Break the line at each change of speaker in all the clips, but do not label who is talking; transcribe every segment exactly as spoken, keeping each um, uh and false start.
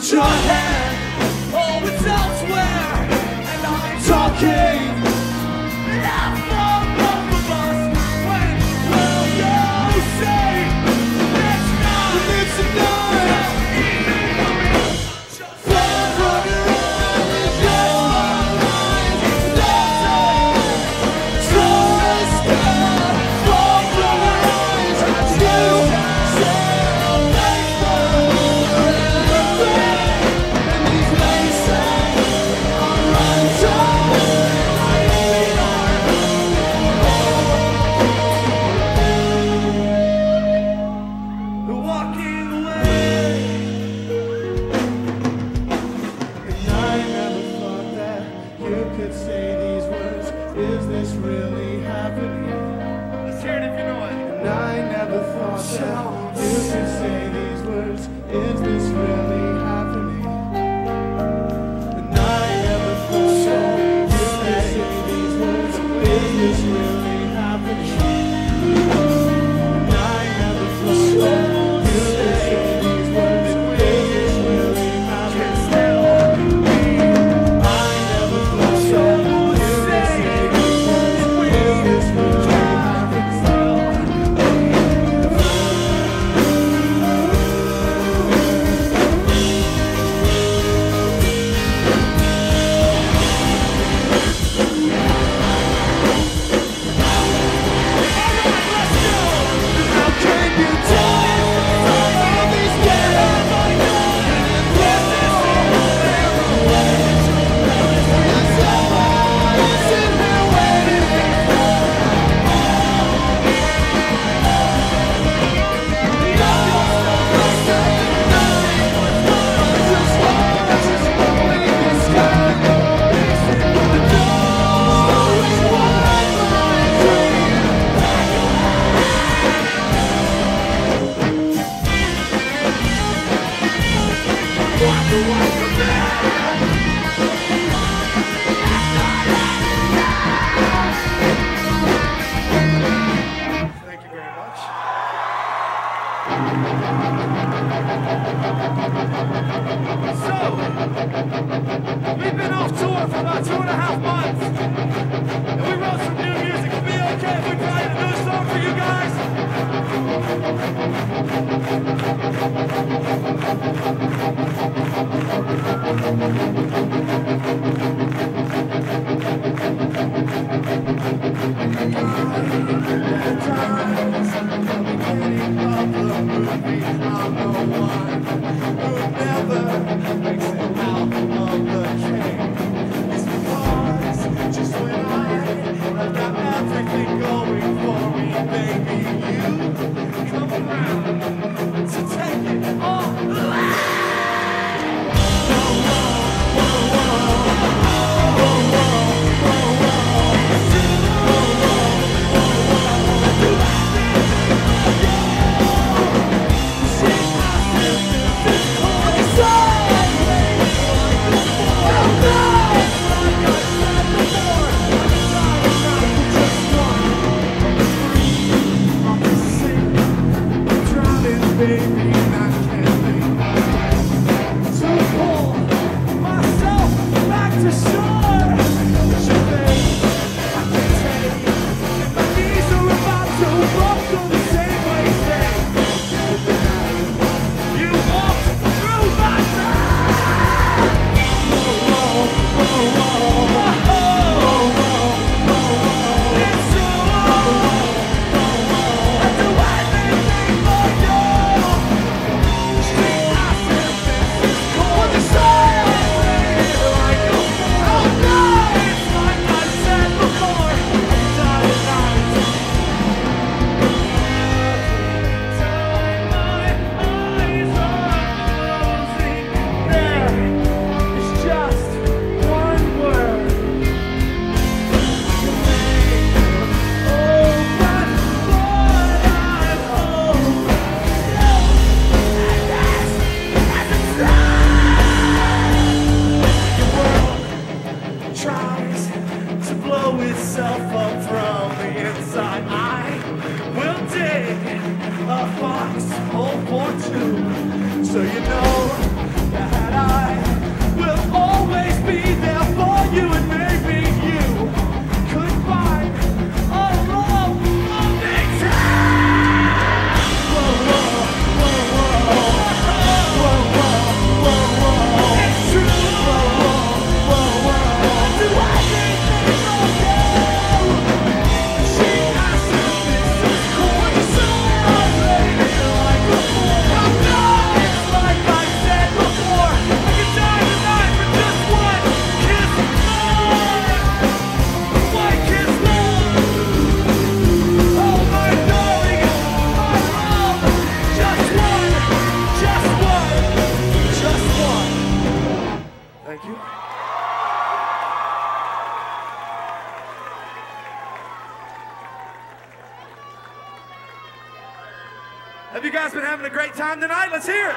your head. Oh, it's elsewhere, and I'm talking. Enough for both of us. When will you say it's not? It's not easy for me. Just run, run, run, just run, run. Trust God, fall from the eyes that you say.
a foxhole for two. So you know you had
Thank you. Have you guys been having a great time tonight? Let's hear it.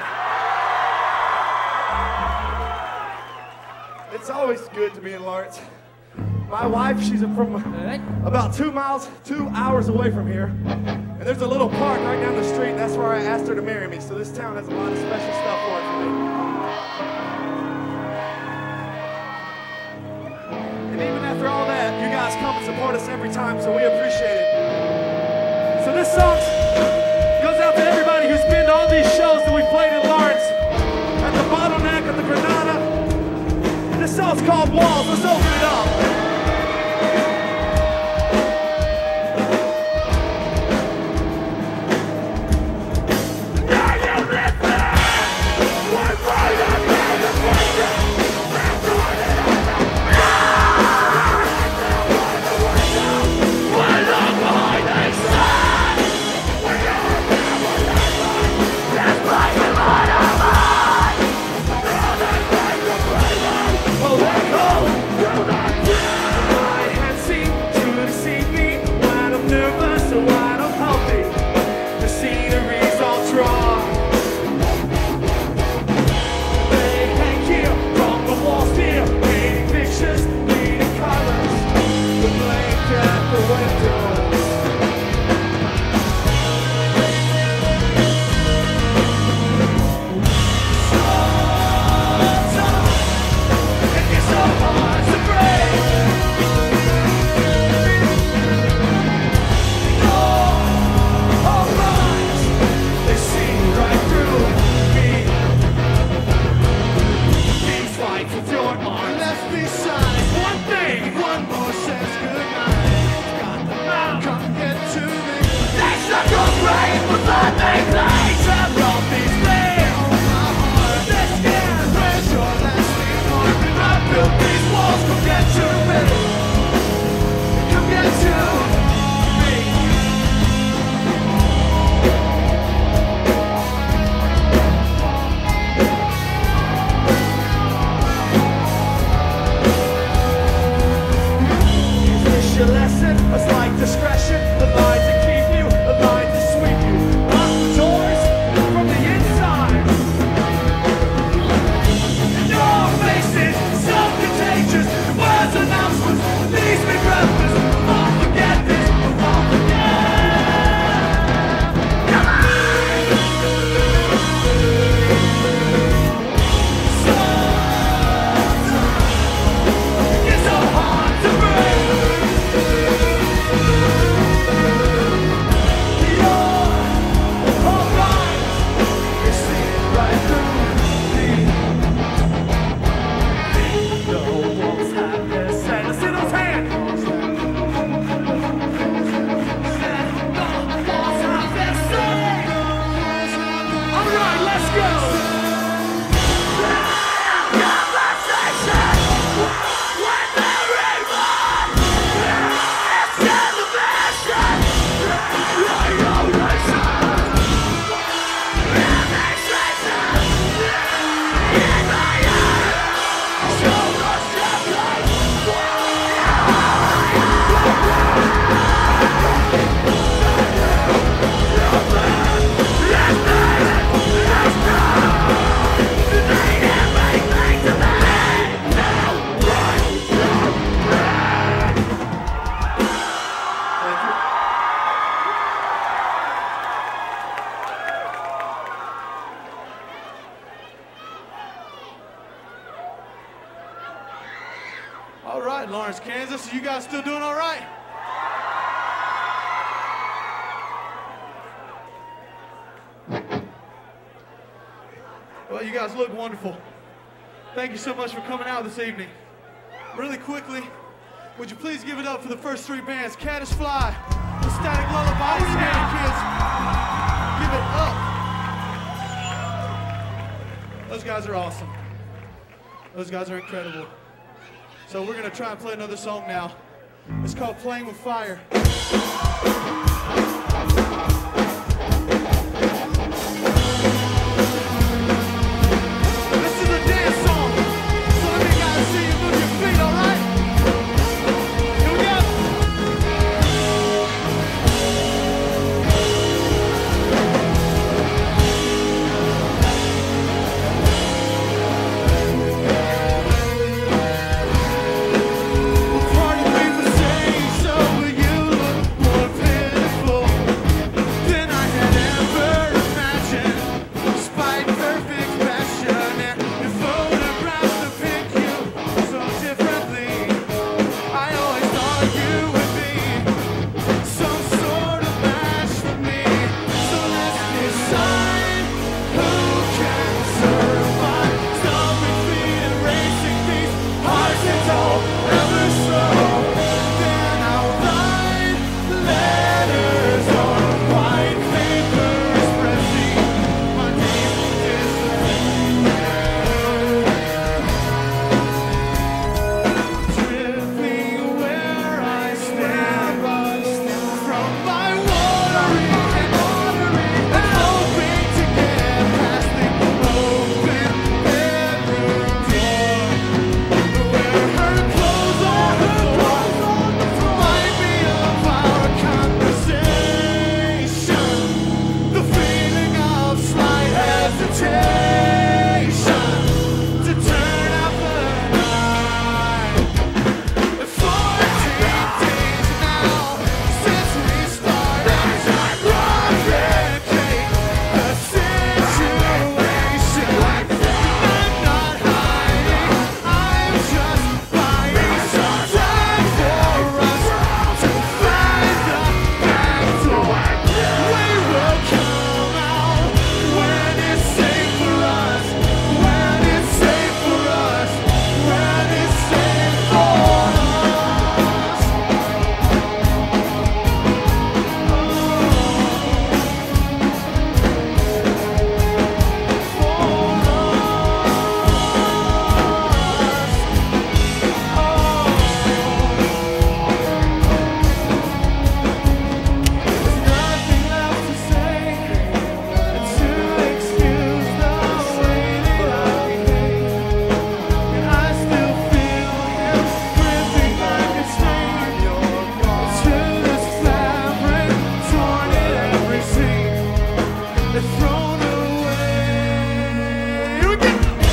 It's always good to be in Lawrence. My wife, she's from about two miles, two hours away from here. And there's a little park right down the street, and that's where I asked her to marry me. So this town has a lot of special stuff for it for me. And even after all that, you guys come and support us every time, so we appreciate it. So this song goes out to everybody who's been to all these shows that we played in Lawrence, at the Bottleneck, at the Granada. This song's called Walls. Let's open it up.
All right, Lawrence, Kansas, are you guys still doing all right? Well, you guys look wonderful. Thank you so much for coming out this evening. Really quickly, would you please give it up for the first three bands, Caddis Fly, the Static Lullaby, and Scared Kids. Give it up. Those guys are awesome. Those guys are incredible. So we're gonna try and play another song now. It's called Playing with Fire. This is a dance song, so let me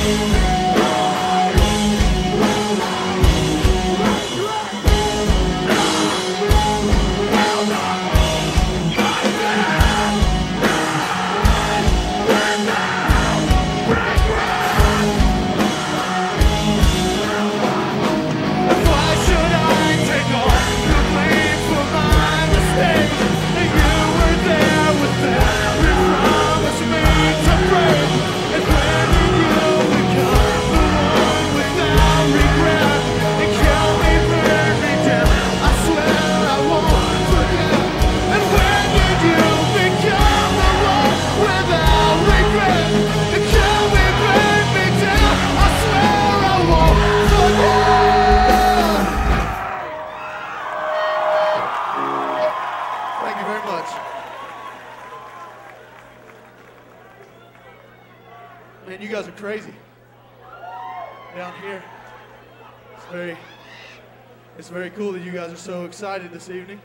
Man, you guys are crazy. Down here. It's very, it's very cool that you guys are so excited this evening.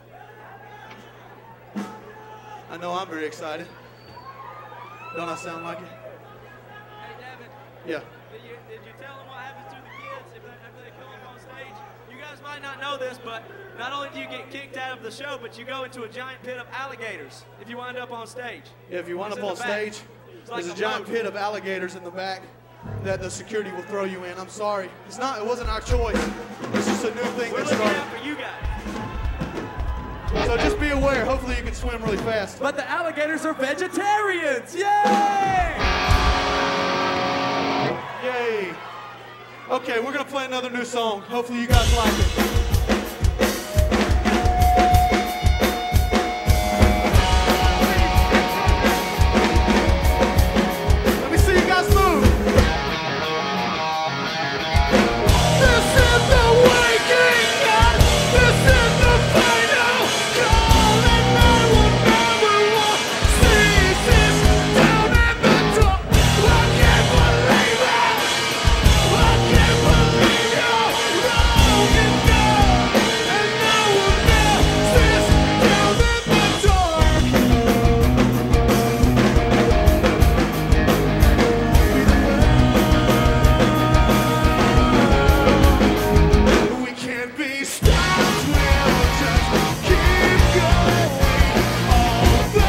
I know I'm very excited. Don't I sound like it?
Hey, Devin.
Yeah.
Did you, did you tell them what happens to the kids if they, if they come up on stage? You guys might not know this, but not only do you get kicked out of the show, but you go into a giant pit of alligators if you wind up on stage.
Yeah, if you wind
It's
up
in
on
the back.
stage,
It's like
there's a
a
giant
moat.
pit of alligators in the back that the security will throw you in. I'm sorry. It's not, it wasn't our choice. It's just a new thing
We're
that
looking
started.
out for you guys.
So just be aware. Hopefully you can swim really fast.
But the alligators are vegetarians! Yay!
Yay. Okay, we're going to play another new song. Hopefully you guys like it. Let me see you guys move. This is the waking up. This is the final call, and I will never walk. Cease this down at the door. I can't believe it. I can't believe you're wrong enough, and I will never cease down at the door. We can't be stopped. We'll just keep going all the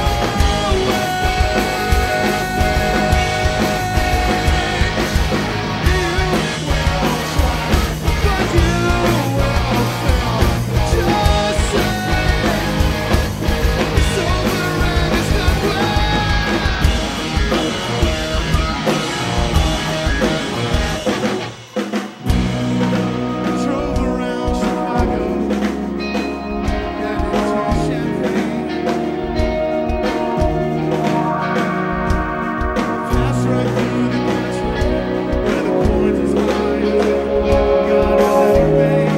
Drove around Chicago, got into Champaign, passed right through the country where the corn's as high as God has ever made.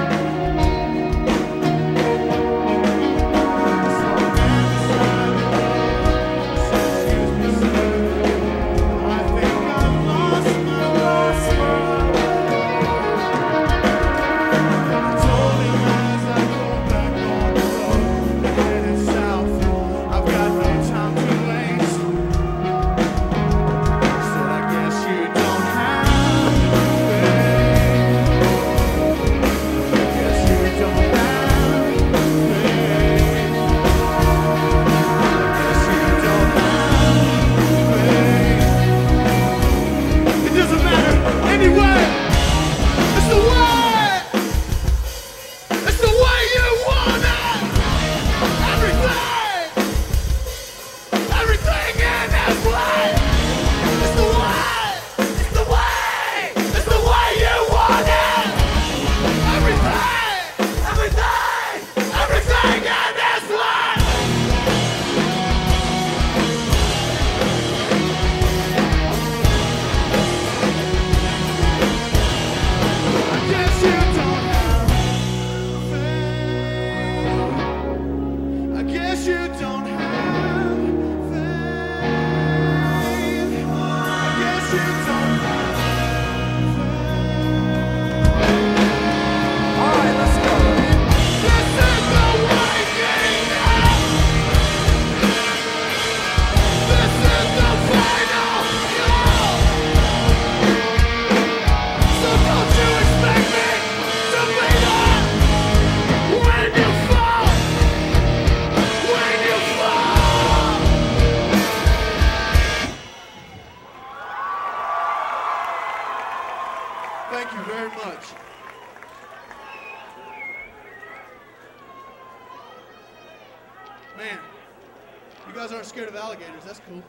Saw a man beside me, said, "Excuse me, sir, I think I've lost my lost my way." I told him as I pulled back on the road, headed south, I've got no time to waste. Said, I guess you don't have faith. Guess you don't have faith. Guess you don't have faith. It doesn't matter anyway. It's the way. It's the way you want it! Everything! Everything in this way! It's the way! It's the way! It's the way you want it! Everything! Everything! Everything in this way! I guess you don't have faith. I guess you don't have faith. I guess you don't have faith. All right, let's go. This is the waking up. This is the final call. very much. Man, you guys aren't scared of alligators. That's cool.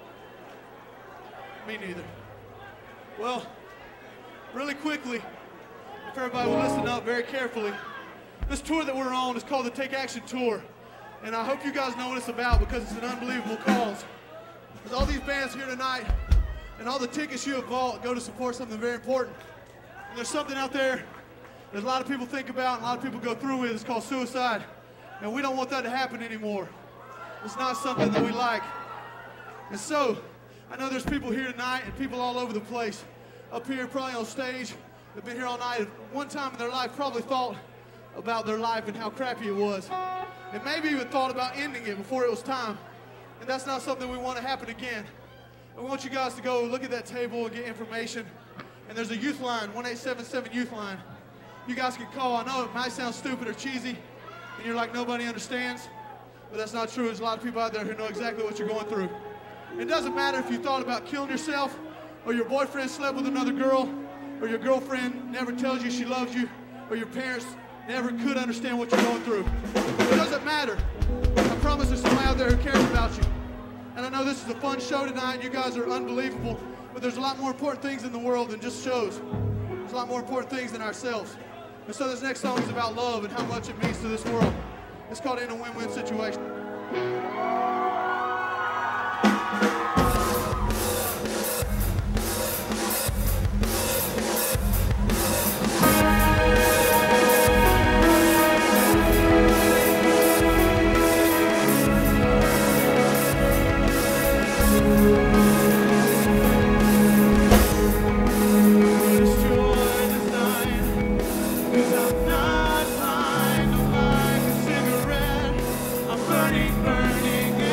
Me neither. Well, really quickly, if everybody will listen up very carefully, this tour that we're on is called the Take Action Tour. And I hope you guys know what it's about because it's an unbelievable cause. There's all these bands here tonight, and all the tickets you have bought go to support something very important. And there's something out there that a lot of people think about and a lot of people go through with. It's called suicide. And we don't want that to happen anymore. It's not something that we like. And so, I know there's people here tonight and people all over the place. Up here, probably on stage, they've been here all night. At one time in their life, probably thought about their life and how crappy it was. And maybe even thought about ending it before it was time. And that's not something we want to happen again. We want you guys to go look at that table and get information. And there's a youth line, one eight seven seven youth line. You guys can call. I know it might sound stupid or cheesy, and you're like, nobody understands. But that's not true. There's a lot of people out there who know exactly what you're going through. It doesn't matter if you thought about killing yourself, or your boyfriend slept with another girl, or your girlfriend never tells you she loves you, or your parents never could understand what you're going through. It doesn't matter. I promise there's somebody out there who cares about you. And I know this is a fun show tonight. You guys are unbelievable. But there's a lot more important things in the world than just shows. There's a lot more important things than ourselves. And so this next song is about love and how much it means to this world. It's called In a Win-Win Situation.
Burning, burning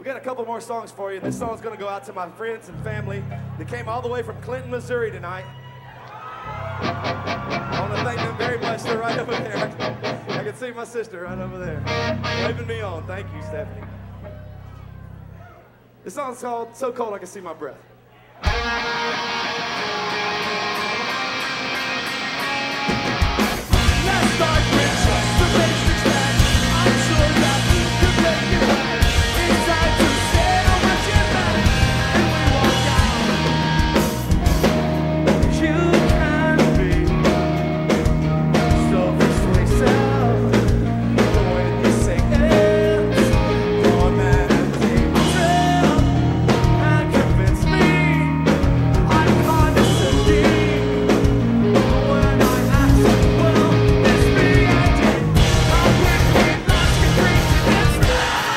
got a couple more songs for you. This song's gonna go out to my friends and family that came all the way from Clinton, Missouri tonight. I want to thank them very much. They're right over there. I can see my sister right over there, waving me on. Thank you, Stephanie. This song's called So Cold I Can See My Breath.
Let's start with just the basics, man. I'm sure that we could make it right. It's time to say how much you matter, and we walk out. You can be so persuasive. The way you say it's romantic, and convince me I'm condescending when I ask, will this be ending? How quickly lost concretion is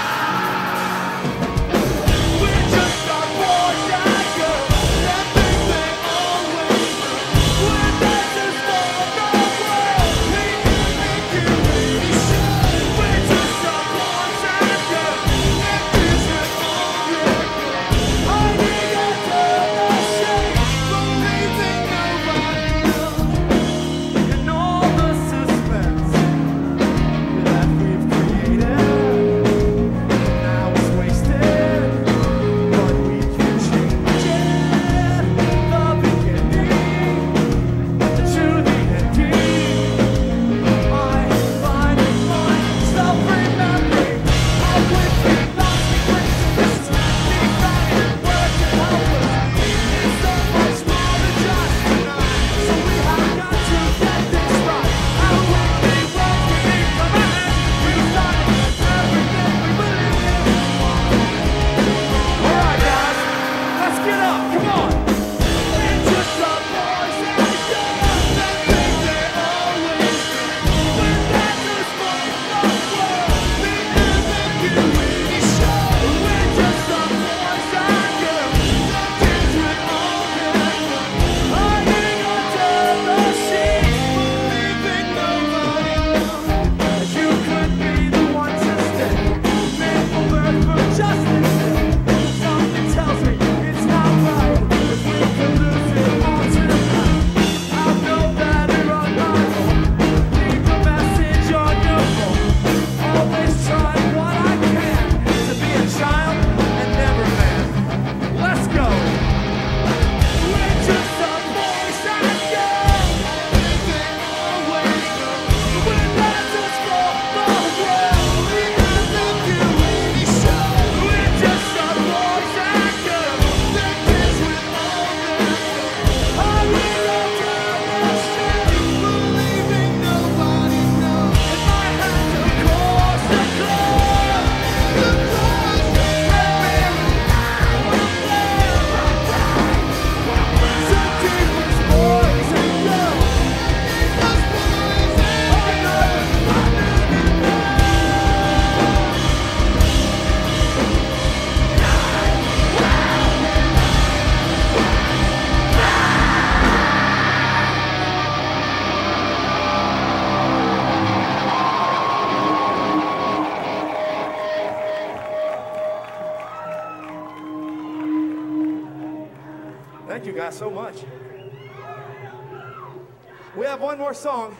we're just our boys and girls, and think they always do. We're dancers for the world, we can make you really sure. We're just our boys and girls, and this is all you're I need a double shake, believing nobody knows. And all the suspense that we've created now is wasted, but we can change it. The beginning to the ending. I find myself remembering how quickly lost we went to this deep dive. Words and help us. It's so much more than just tonight. So we have got to get this right. How quickly won't we leave the man? We started everything we believed in. All right, guys, let's get up. Come on. We're just our boys and girls that think they always do. We're dancers for the world, we can make you really sure. We're just our boys and girls that kids with all their fun. Hiding under the sheets, believing nobody knows. You could be the one to stay, made for birth for justice. Something tells me it's not right if we could lose it all tonight. I've no better on my phone. Leave a message on your phone. Always try what I can to be a child and never man. Let's go. We're just our boys and girls. They always know. We're dancers for the world. We can make you really sure. We're just our boys and girls. That kids with all their fun. I will double shake, believing nobody knows. In my hands, of course, the clothes, the clothes that mirror so deep as boys and girls. Us boys and girls, I
Thank you guys so much. We have one more song.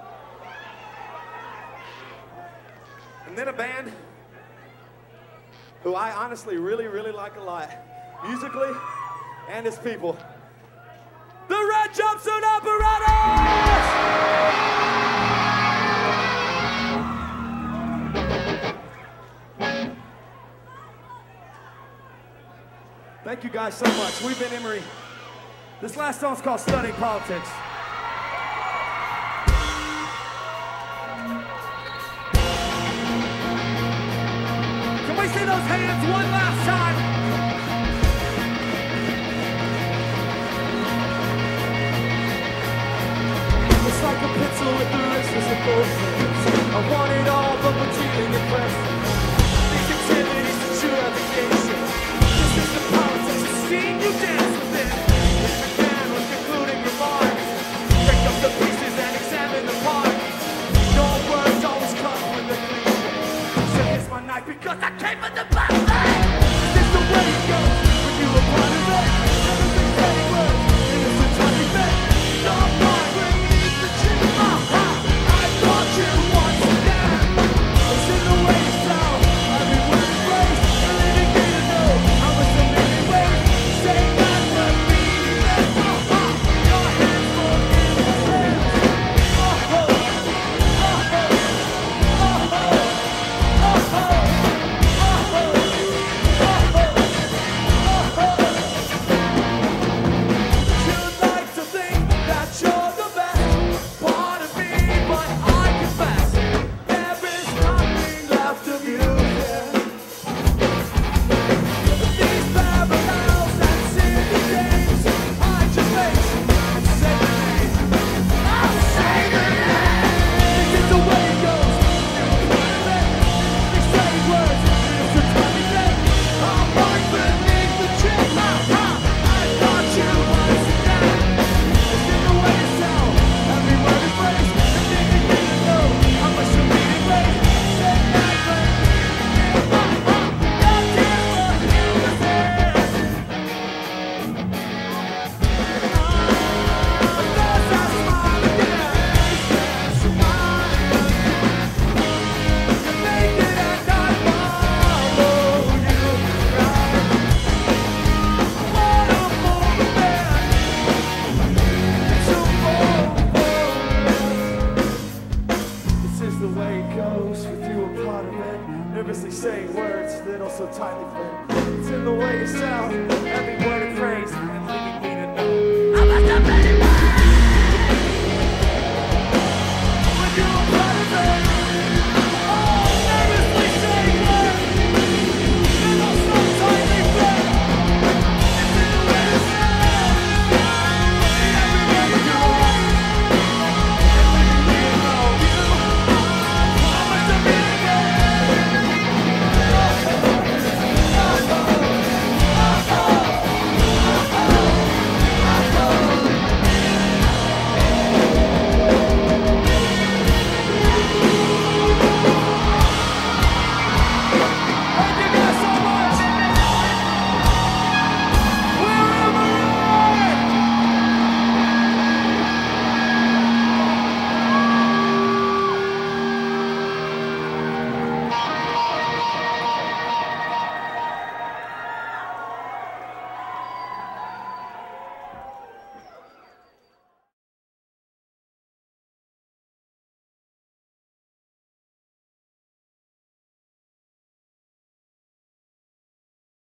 And then a band who I honestly really, really like a lot, musically and as people. The Red Jumpsuit Apparatus! Thank you guys so much. We've been Emery. This last song's called Studying Politics. Can we see those hands one last time? It's like a pencil with the wrist of both hands. I want it all, but we're dealing in press. These activities are true application. This is the politics of seeing you dance with it. We began with concluding remarks. Break up the pieces and examine the parts. Your words always come with a cliche. So here's my knife because I came with the buffet. say words that also tightly fit. It's in the way you sound, everywhere